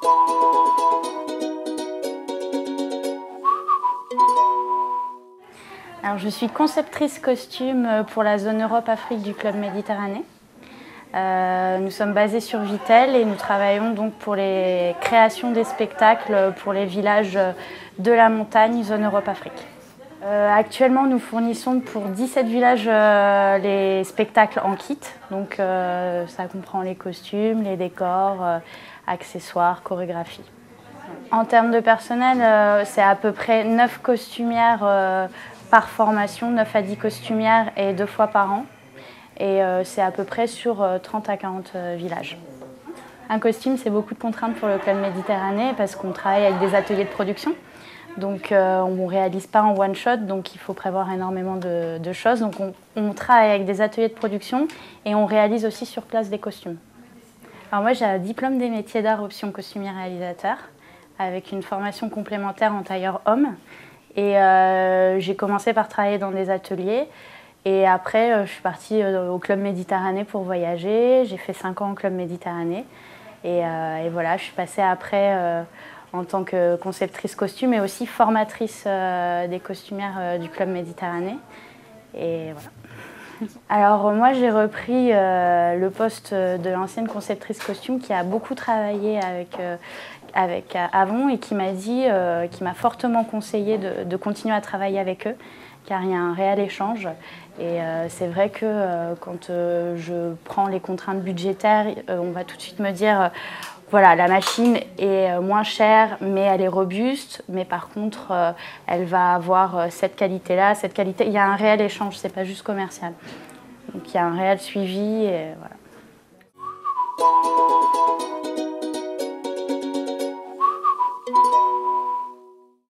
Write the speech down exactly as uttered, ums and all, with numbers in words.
Alors, je suis conceptrice costume pour la zone Europe-Afrique du Club Méditerranée. Euh, nous sommes basés sur Vittel et nous travaillons donc pour les créations des spectacles pour les villages de la montagne, zone Europe-Afrique. Euh, actuellement, nous fournissons pour dix-sept villages euh, les spectacles en kit. Donc, euh, ça comprend les costumes, les décors, euh, accessoires, chorégraphies. En termes de personnel, euh, c'est à peu près neuf costumières euh, par formation, neuf à dix costumières et deux fois par an. Et euh, c'est à peu près sur euh, trente à quarante euh, villages. Un costume, c'est beaucoup de contraintes pour le Club Méditerranée parce qu'on travaille avec des ateliers de production. Donc euh, on ne réalise pas en one shot, donc il faut prévoir énormément de, de choses. Donc on, on travaille avec des ateliers de production et on réalise aussi sur place des costumes. Alors moi j'ai un diplôme des métiers d'art option costumier réalisateur avec une formation complémentaire en tailleur homme. Et euh, j'ai commencé par travailler dans des ateliers. Et après, euh, je suis partie euh, au Club Méditerranée pour voyager. J'ai fait cinq ans au Club Méditerranée. Et, euh, et voilà, je suis passée après euh, en tant que conceptrice costume et aussi formatrice euh, des costumières euh, du Club Méditerranée. Et voilà. Alors moi, j'ai repris euh, le poste de l'ancienne conceptrice costume qui a beaucoup travaillé avec, euh, avec Avon et qui m'a dit, euh, qui m'a fortement conseillé de, de continuer à travailler avec eux, car il y a un réel échange. Et euh, c'est vrai que euh, quand euh, je prends les contraintes budgétaires, euh, on va tout de suite me dire euh, voilà, la machine est euh, moins chère, mais elle est robuste, mais par contre, euh, elle va avoir euh, cette qualité-là, cette qualité. Il y a un réel échange, c'est pas juste commercial. Donc il y a un réel suivi et voilà.